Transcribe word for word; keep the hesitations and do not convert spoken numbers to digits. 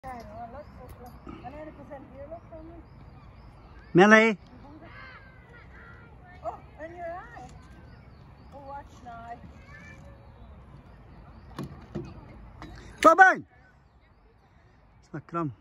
Millie. Oh, in your eye. Oh, watch now. Come on. It's not crumb.